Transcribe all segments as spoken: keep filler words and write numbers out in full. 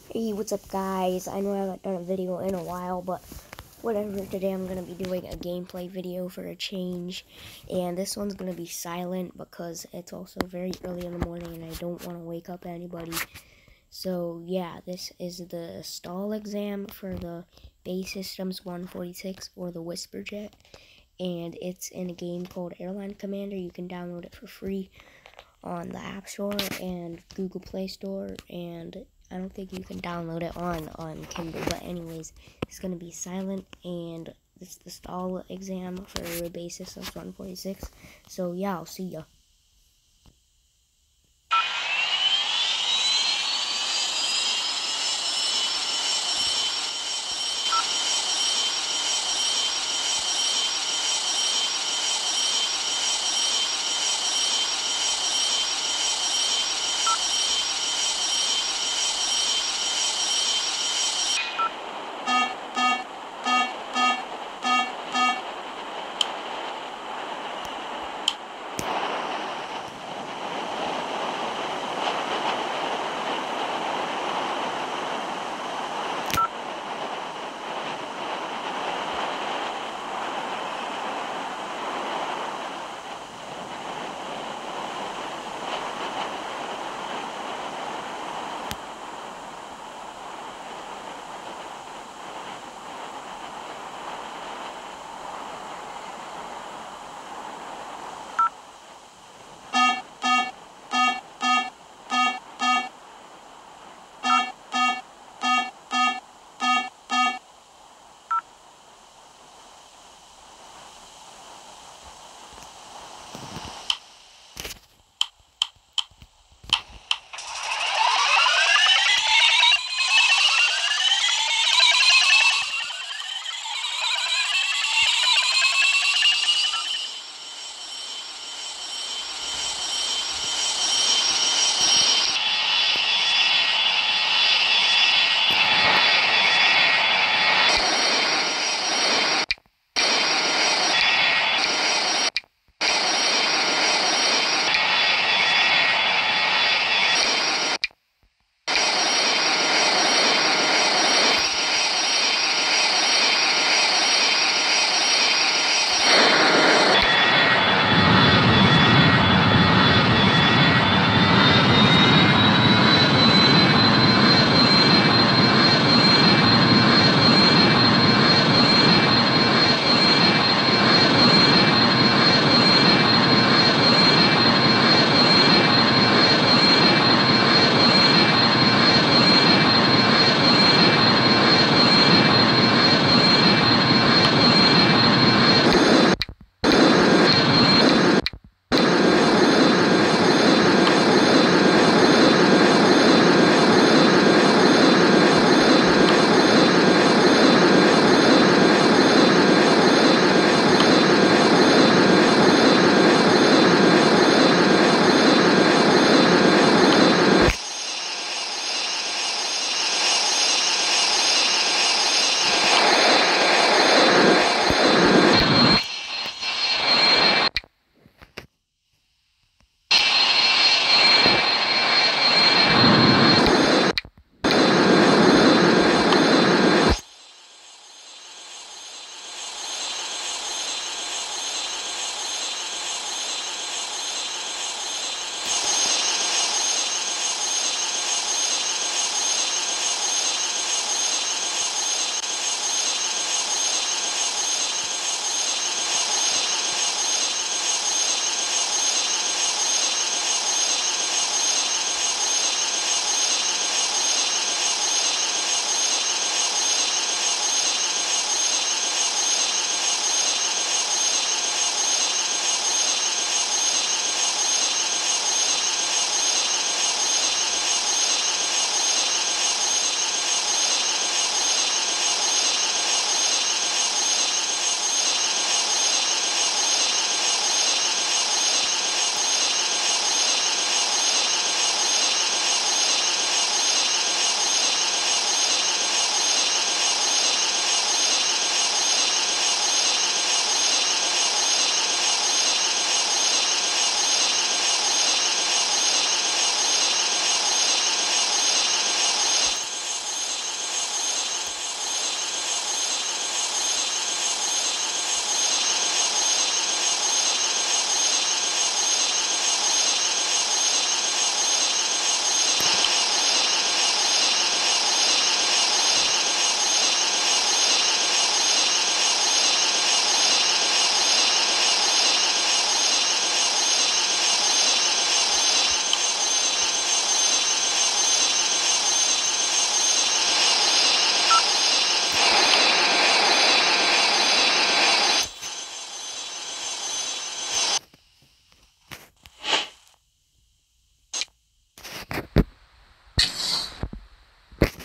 Hey, what's up guys? I know I haven't done a video in a while, but whatever. Today I'm going to be doing a gameplay video for a change, and this one's going to be silent because it's also very early in the morning and I don't want to wake up anybody. So yeah, this is the stall exam for the Base Systems one forty-six or the Whisperjet, and it's in a game called Airline Commander. You can download it for free on the App Store and Google Play Store, and I don't think you can download it on on Kindle. But anyways, it's gonna be silent, and it's the stall exam for Base Systems one forty-six. So yeah, I'll see ya.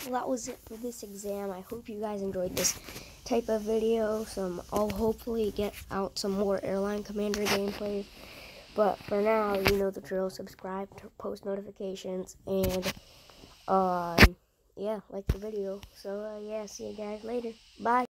well, that was it for this exam. I hope you guys enjoyed this type of video. Some, I'll hopefully get out some more Airline Commander gameplays. But for now, you know the drill. Subscribe, post notifications, and um, yeah, like the video. So uh, yeah, see you guys later. Bye.